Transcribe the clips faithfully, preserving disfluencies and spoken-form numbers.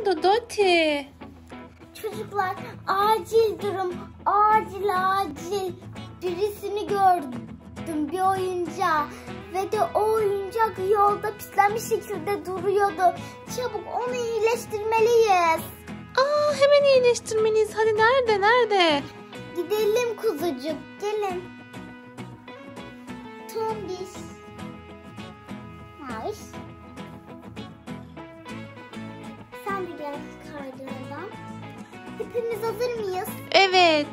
oldu Doti? Çocuklar acil durum. Acil acil. Birisini gördüm, bir oyuncağı. Ve de o oyuncak yolda pislenmiş şekilde duruyordu. Çabuk onu iyileştirmeliyiz. Aa, hemen iyileştirmeliyiz. Hadi nerede nerede? Gidelim kuzucuk, gelin. Tombiş. Maviş. Sen de gel kaydıradan. Hepimiz hazır mıyız? Evet.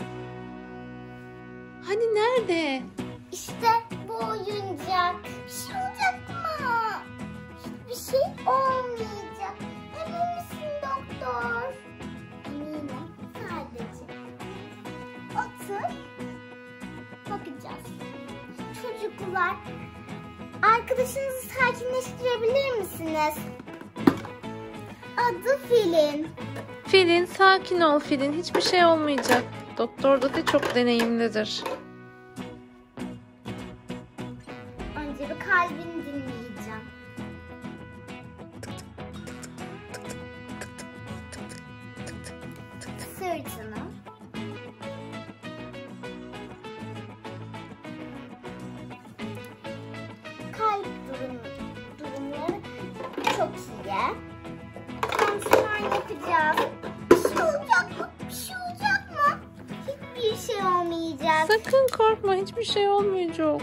Hani nerede? İşte bu oyuncak. Bir şey olacak mı? Hiçbir şey olmayacak. Emin misin doktor? Eminim. Sadece otur. Bakacağız. Çocuklar, arkadaşınızı sakinleştirebilir misiniz? Adı Filin. Filin, sakin ol Filin. Hiçbir şey olmayacak. Doktor Doti çok deneyimlidir. Önce bir kalbini dinleyeceğim. Sırtını. Kalp durum, durumları çok iyi. Kontrol yapacağız. Bir şey olacak mı? Bir şey olacak mı? Hiçbir şey olmayacak. Sakın korkma, hiçbir şey olmayacak.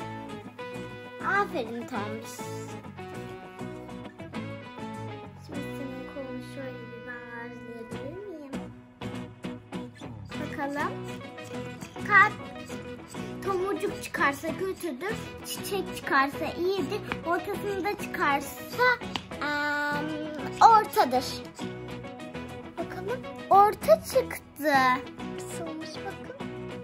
Aferin Tombiş. Şimdi senin kolunu şöyle bir bağlayabilir miyim? Bakalım. Kalp tomurcuk çıkarsa kötüdür. Çiçek çıkarsa iyidir. Ortasında çıkarsa um, ortadır. Bakalım. Orta çıktı. Kısılmış bakın.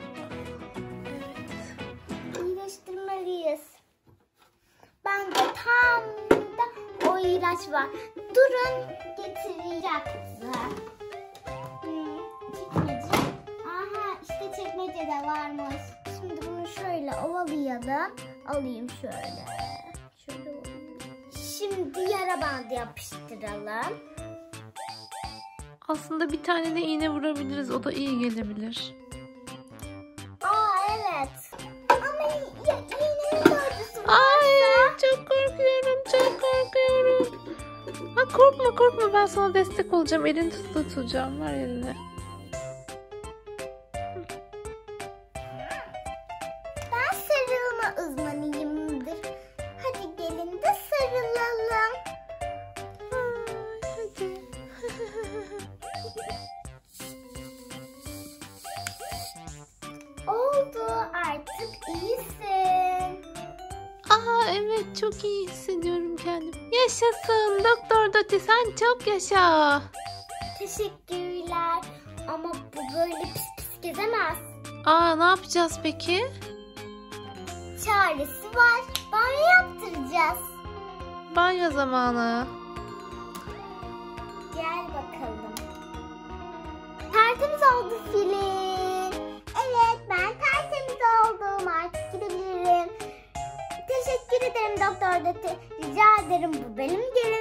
Evet. İyileştirmeliyiz. Ben de tam da o ilaç var. Durun, getireceğim. Hmm, çekmece. Aha, işte çekmecede varmış. Şimdi bunu şöyle ovalayalım. Alayım şöyle. Şöyle ovalayayım. Şimdi yara bandı yapıştıralım. Aslında bir tane de iğne vurabiliriz. O da iyi gelebilir. Aa evet. Ama ya, iğnenin acısı varsa... Ay, çok korkuyorum, çok korkuyorum. Ha, korkma korkma, ben sana destek olacağım. Elini tutacağım, ver elini. Ben sarılma uzmanıyımdır. Hadi gelin de sarılalım. Ay, hadi. Oldu, artık iyisin. Aa, evet, çok iyi hissediyorum kendimi. Yaşasın Doktor Doti, sen çok yaşa. Teşekkürler. Ama bu böyle pis pis gezemez. Aa, ne yapacağız peki? Çaresi var. Banyo yaptıracağız. Banyo zamanı. Gel bakalım. Tertemiz oldu Filin. Evet, ben tertemiz oldum. Artık gidebilirim. Teşekkür ederim Doktor Doti. Rica ederim, bu benim görevim.